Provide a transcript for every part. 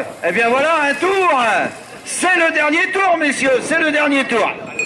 Eh bien voilà, un tour. C'est le dernier tour, messieurs, c'est le dernier tour.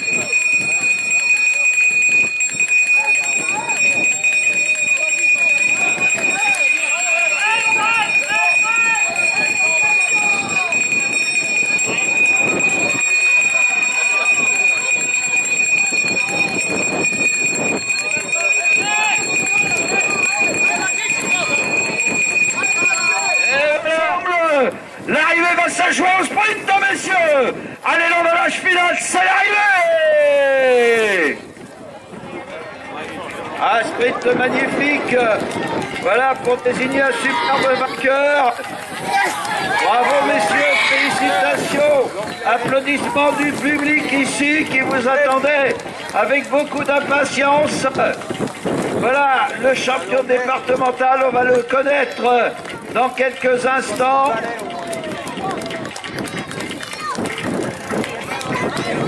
L'arrivée va s'ajouer au sprint, messieurs. Allez, l'emballage final, c'est l'arrivée. Un sprint magnifique. Voilà, pour désigner un superbe vainqueur. Bravo, messieurs, félicitations. Applaudissements du public ici qui vous attendait avec beaucoup d'impatience. Voilà, le champion départemental, on va le connaître dans quelques instants.